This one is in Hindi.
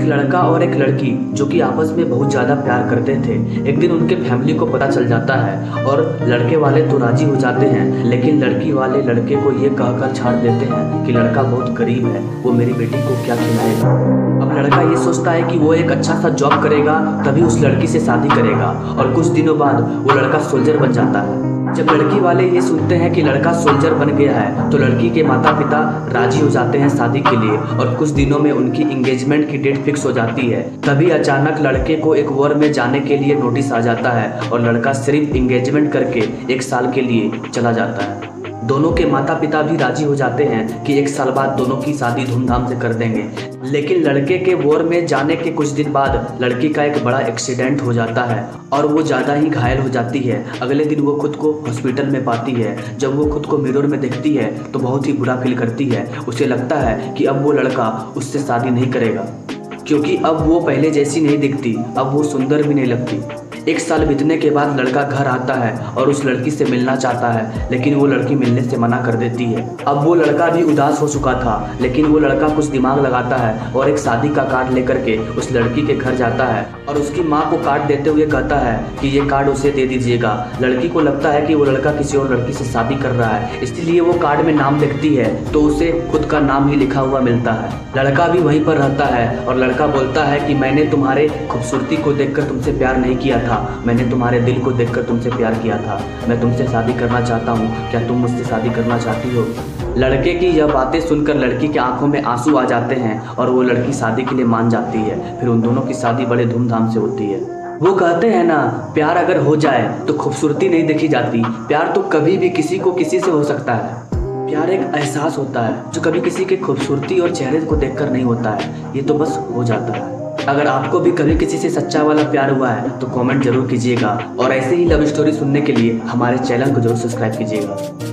लड़का और एक लड़की जो कि आपस में बहुत ज़्यादा प्यार करते थे, एक दिन उनके फैमिली को पता चल जाता है और लड़के वाले तो राजी हो जाते हैं, लेकिन लड़की वाले लड़के को ये कहकर छाड़ देते हैं कि लड़का बहुत गरीब है, वो मेरी बेटी को क्या खिलाएगा। अब लड़का ये सोचता है कि वो एक अच्छा सा जॉब करेगा तभी उस लड़की से शादी करेगा, और कुछ दिनों बाद वो लड़का सोल्जर बन जाता है। जब लड़की वाले ये सुनते हैं कि लड़का सोल्जर बन गया है तो लड़की के माता पिता राजी हो जाते हैं शादी के लिए, और कुछ दिनों में उनकी एंगेजमेंट की डेट फिक्स हो जाती है। तभी अचानक लड़के को एक वॉर में जाने के लिए नोटिस आ जाता है और लड़का सिर्फ एंगेजमेंट करके 1 साल के लिए चला जाता है। दोनों के माता पिता भी राजी हो जाते हैं कि 1 साल बाद दोनों की शादी धूमधाम से कर देंगे, लेकिन लड़के के वॉर में जाने के कुछ दिन बाद लड़की का एक बड़ा एक्सीडेंट हो जाता है और वो ज़्यादा ही घायल हो जाती है। अगले दिन वो खुद को हॉस्पिटल में पाती है। जब वो खुद को मिरर में देखती है तो बहुत ही बुरा फील करती है। उसे लगता है कि अब वो लड़का उससे शादी नहीं करेगा, क्योंकि अब वो पहले जैसी नहीं दिखती, अब वो सुंदर भी नहीं लगती। 1 साल बीतने के बाद लड़का घर आता है और उस लड़की से मिलना चाहता है, लेकिन वो लड़की मिलने से मना कर देती है। अब वो लड़का भी उदास हो चुका था, लेकिन वो लड़का कुछ दिमाग लगाता है और एक शादी का कार्ड लेकर के उस लड़की के घर जाता है और उसकी माँ को कार्ड देते हुए कहता है कि ये कार्ड उसे दे दीजिएगा। लड़की को लगता है कि वो लड़का किसी और लड़की से शादी कर रहा है, इसलिए वो कार्ड में नाम लिखती है तो उसे खुद का नाम ही लिखा हुआ मिलता है। लड़का भी वहीं पर रहता है और लड़का बोलता है कि मैंने तुम्हारे खूबसूरती को देखकर तुमसे प्यार नहीं किया था, मैंने तुम्हारे दिल को देखकर तुमसे प्यार किया था। मैं तुमसे शादी करना चाहता हूँ, क्या तुम मुझसे शादी करना चाहती हो? लड़के की यह बातें सुनकर लड़की की आंखों में आंसू आ जाते हैं और वो लड़की शादी के लिए मान जाती है। फिर उन दोनों की शादी बड़े धूमधाम से होती है। वो कहते हैं ना, प्यार अगर हो जाए तो खूबसूरती नहीं देखी जाती, प्यार तो कभी भी किसी को किसी से हो सकता है। प्यार एक एहसास होता है जो कभी किसी की खूबसूरती और चेहरे को देखकर नहीं होता है, ये तो बस हो जाता है। अगर आपको भी कभी किसी से सच्चा वाला प्यार हुआ है तो कमेंट जरूर कीजिएगा, और ऐसे ही लव स्टोरी सुनने के लिए हमारे चैनल को जरूर सब्सक्राइब कीजिएगा।